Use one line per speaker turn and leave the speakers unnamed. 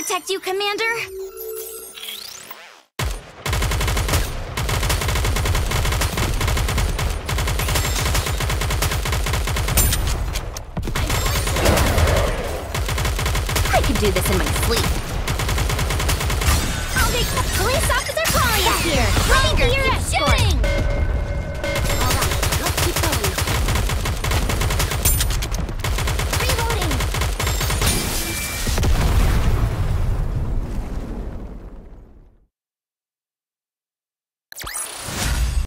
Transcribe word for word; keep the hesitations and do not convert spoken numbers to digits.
protect you, Commander. I could do this in my sleep. I'll make the police officer calling us here. Ready for your